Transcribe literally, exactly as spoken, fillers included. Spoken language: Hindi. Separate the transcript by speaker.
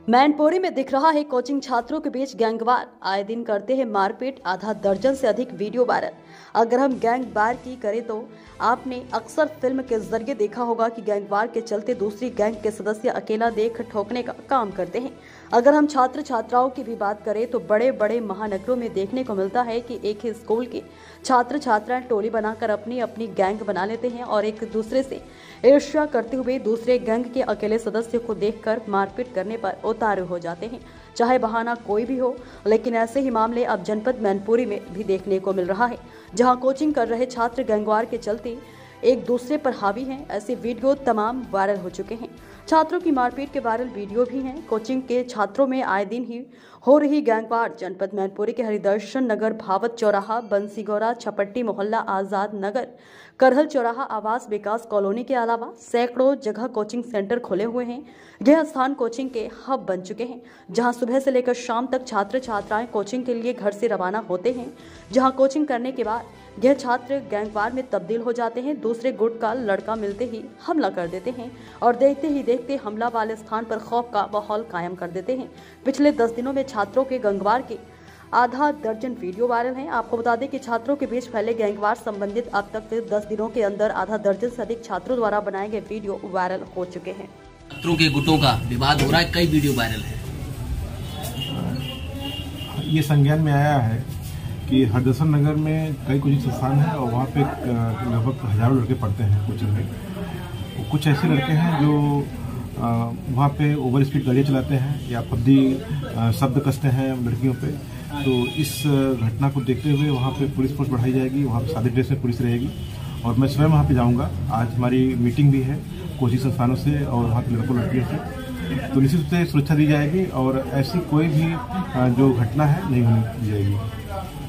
Speaker 1: मैनपुरी में दिख रहा है कोचिंग छात्रों के बीच गैंगवार। आए दिन करते हैं मारपीट। आधा दर्जन से अधिक वीडियो वायरल। अगर हम गैंगवार की करें तो आपने अक्सर फिल्म के जरिए देखा होगा कि गैंगवार के चलते दूसरी गैंग के सदस्य अकेला देख ठोकने का काम करते हैं। अगर हम छात्र छात्राओं की भी बात करें तो बड़े बड़े महानगरों में देखने को मिलता है कि एक ही स्कूल के छात्र छात्राएं टोली बनाकर अपनी अपनी गैंग बना लेते हैं और एक दूसरे से ईर्ष्या करते हुए दूसरे गैंग के अकेले सदस्य को देखकर मारपीट करने पर उतारू हो जाते हैं। चाहे बहाना कोई भी हो, लेकिन ऐसे ही मामले अब जनपद मैनपुरी में भी देखने को मिल रहा है, जहां कोचिंग कर रहे छात्र गैंगवार के चलते एक दूसरे पर हावी हैं। ऐसे वीडियो तमाम वायरल हो चुके हैं। छात्रों की मारपीट के वायरल वीडियो भी हैं। कोचिंग के छात्रों में आए दिन ही हो रही गैंगवार जनपद मैनपुरी के हरिदर्शन नगर, भावत चौराहा, बंसीगौरा, छपट्टी मोहल्ला, आजाद नगर, करहल चौराहा, आवास विकास कॉलोनी के अलावा सैकड़ों जगह कोचिंग सेंटर खुले हुए हैं। यह स्थान कोचिंग के हब बन चुके हैं, जहां सुबह से लेकर शाम तक छात्र छात्राएं कोचिंग के लिए घर से रवाना होते हैं। जहां कोचिंग करने के बाद यह छात्र गैंगवार में तब्दील हो जाते हैं। दूसरे गुट का लड़का मिलते ही हमला कर देते हैं और देखते ही देखते हमला वाले स्थान पर खौफ का माहौल कायम कर देते हैं। पिछले दस दिनों में छात्रों के गैंगवार के आधा दर्जन वीडियो वायरल हैं। आपको बता दें कि छात्रों के बीच फैले गैंगवार संबंधित अब तक दस दिनों के अंदर आधा दर्जन से अधिक छात्रों द्वारा बनाए गए वीडियो वायरल हो चुके हैं।
Speaker 2: छात्रों के गुटों का विवाद हो रहा है, कई वीडियो वायरल है।
Speaker 3: ये संज्ञान में आया है कि हरदर्शन नगर में कई कोचिंग संस्थान है और वहाँ पे लगभग हजारों लड़के पढ़ते हैं कोचिंग में। कुछ ऐसे लड़के हैं जो वहाँ पे ओवर स्पीड गाड़ियाँ चलाते हैं या फब्दी शब्द कसते हैं लड़कियों पे। तो इस घटना को देखते हुए वहाँ पे पुलिस फोर्स बढ़ाई जाएगी। वहाँ पे सादी ड्रेस में पुलिस रहेगी और मैं स्वयं वहाँ पे जाऊँगा। आज हमारी मीटिंग भी है कोचिंग संस्थानों से और वहाँ के लड़कों लड़कियों से, तो निश्चित रूप से सुरक्षा दी जाएगी और ऐसी कोई भी जो घटना है नहीं होने दी जाएगी।